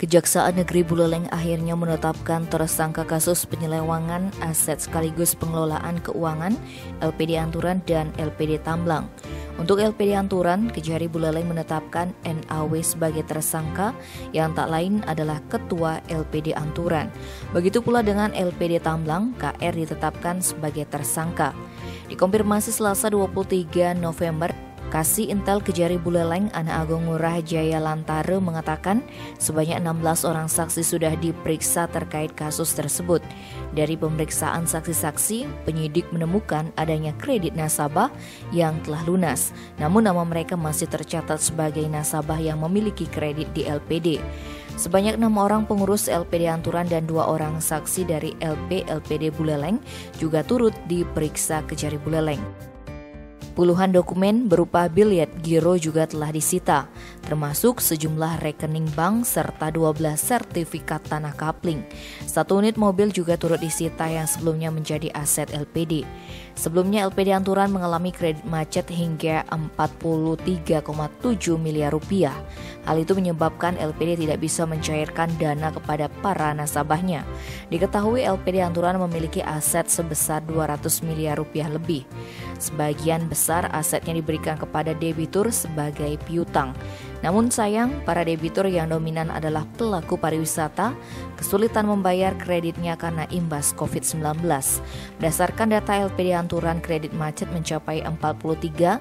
Kejaksaan Negeri Buleleng akhirnya menetapkan tersangka kasus penyelewengan aset sekaligus pengelolaan keuangan LPD Anturan dan LPD Tamblang. Untuk LPD Anturan, Kejari Buleleng menetapkan NAW sebagai tersangka yang tak lain adalah Ketua LPD Anturan. Begitu pula dengan LPD Tamblang, KR ditetapkan sebagai tersangka. Dikonfirmasi Selasa 23 November, Kasih Intel Kejari Buleleng Ana Agung Ngurah Jaya Lantare mengatakan sebanyak 16 orang saksi sudah diperiksa terkait kasus tersebut. Dari pemeriksaan saksi-saksi, penyidik menemukan adanya kredit nasabah yang telah lunas, namun nama mereka masih tercatat sebagai nasabah yang memiliki kredit di LPD. Sebanyak 6 orang pengurus LPD Anturan dan 2 orang saksi dari LPD Buleleng juga turut diperiksa Kejari Buleleng. Puluhan dokumen berupa bilet giro juga telah disita, termasuk sejumlah rekening bank serta 12 sertifikat tanah kapling. 1 unit mobil juga turut disita yang sebelumnya menjadi aset LPD. Sebelumnya LPD Anturan mengalami kredit macet hingga 43,7 miliar rupiah. Hal itu menyebabkan LPD tidak bisa mencairkan dana kepada para nasabahnya. Diketahui LPD Anturan memiliki aset sebesar 200 miliar rupiah lebih. Sebagian besar asetnya diberikan kepada debitur sebagai piutang. Namun sayang, para debitur yang dominan adalah pelaku pariwisata kesulitan membayar kreditnya karena imbas COVID-19. Berdasarkan data LPD Anturan, kredit macet mencapai 43,7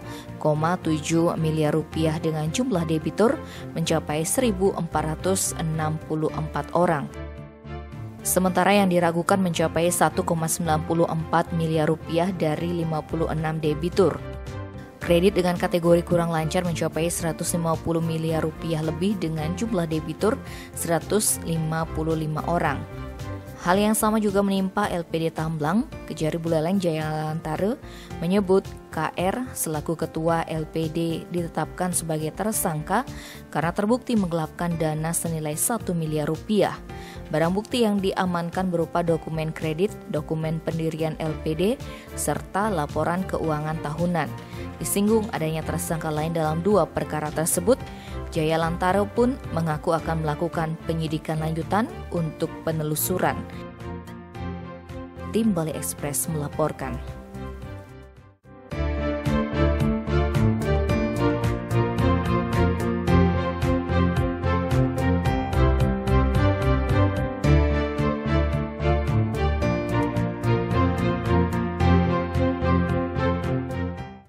miliar rupiah dengan jumlah debitur mencapai 1.464 orang. Sementara yang diragukan mencapai 1,94 miliar rupiah dari 56 debitur. Kredit dengan kategori kurang lancar mencapai 150 miliar rupiah lebih dengan jumlah debitur 155 orang. Hal yang sama juga menimpa LPD Tamblang. Kejari Buleleng Jaya Lantare menyebut KR selaku ketua LPD ditetapkan sebagai tersangka karena terbukti menggelapkan dana senilai 1 miliar rupiah. Barang bukti yang diamankan berupa dokumen kredit, dokumen pendirian LPD, serta laporan keuangan tahunan. Disinggung adanya tersangka lain dalam 2 perkara tersebut, Jaya Lantare pun mengaku akan melakukan penyidikan lanjutan untuk penelusuran. Tim Bali Express melaporkan.